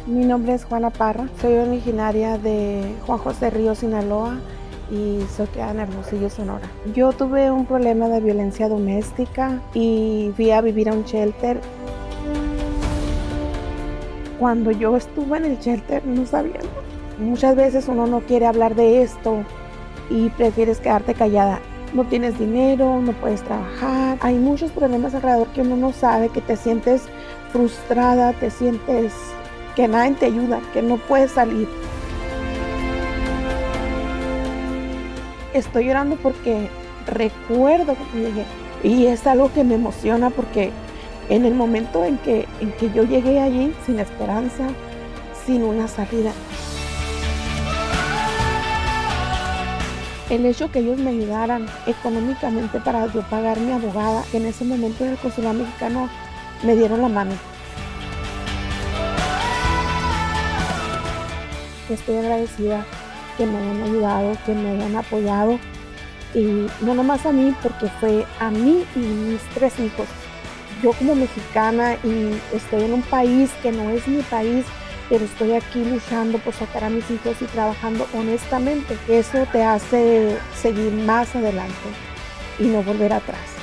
Mi nombre es Juana Parra, soy originaria de Juan José Río, Sinaloa y soy criada en Hermosillo, Sonora. Yo tuve un problema de violencia doméstica y fui a vivir a un shelter. Cuando yo estuve en el shelter no sabía. Muchas veces uno no quiere hablar de esto y prefieres quedarte callada. No tienes dinero, no puedes trabajar. Hay muchos problemas alrededor que uno no sabe, que te sientes frustrada, te sientes que nadie te ayuda, que no puedes salir. Estoy llorando porque recuerdo cuando llegué y es algo que me emociona porque en el momento en que yo llegué allí sin esperanza, sin una salida, el hecho que ellos me ayudaran económicamente para yo pagar mi abogada, que en ese momento en el consulado mexicano me dieron la mano. Estoy agradecida que me hayan ayudado, que me hayan apoyado y no nomás a mí, porque fue a mí y mis 3 hijos. Yo como mexicana y estoy en un país que no es mi país, pero estoy aquí luchando por sacar a mis hijos y trabajando honestamente. Eso te hace seguir más adelante y no volver atrás.